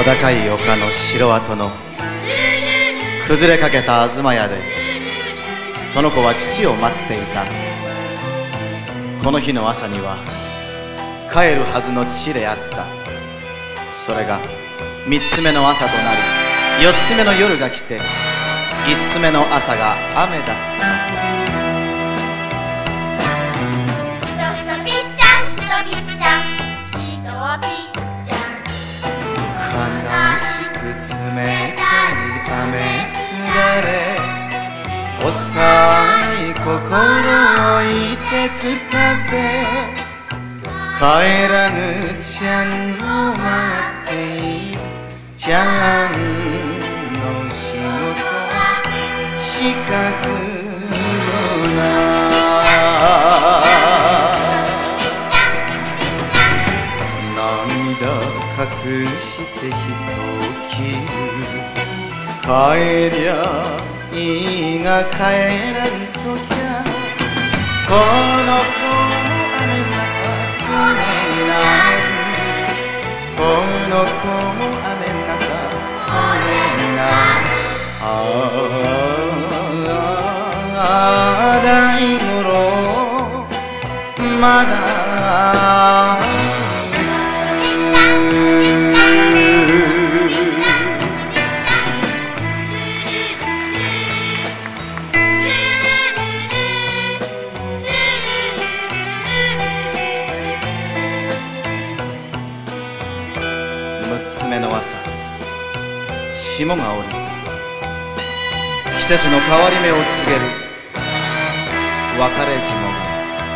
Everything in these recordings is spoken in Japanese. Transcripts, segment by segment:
高い丘の城跡の崩れかけた東屋でその子は父を待っていた。この日の朝には帰るはずの父であった。それが3つ目の朝となり4つ目の夜が来て5つ目の朝が雨だった。冷たい雨すだれ幼い心をいてつかせ帰らぬちゃんを待っている。ちゃんの仕事しかくのな涙隠して人を切る。帰りゃいいが帰らんときゃこの子も雨の中来ない。この子も雨の中来ない。ああ大五郎まだ6つ目の朝、霜が降りた。季節の変わり目を告げる別れ霜が。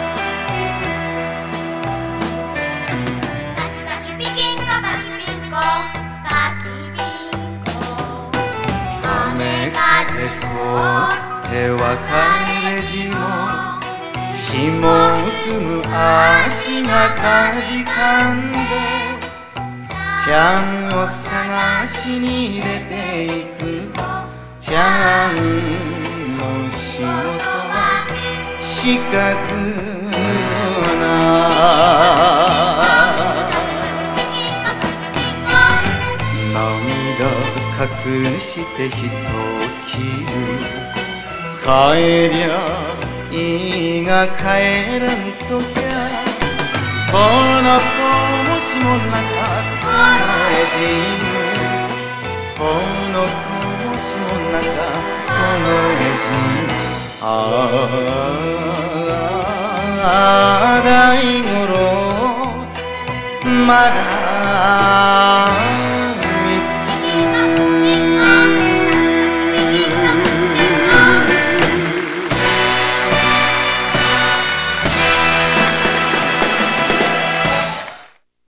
パキパキピキンコパキピンコパキピンコ雨風凍って別れ霜。霜を踏む足がかじかんでちゃんを探しに出ていく。ちゃんの仕事は四角な涙隠して人を切る。帰りゃいいが帰らんときゃこの子も霜の中この子も霜の中この絵地。ああ大五郎まだ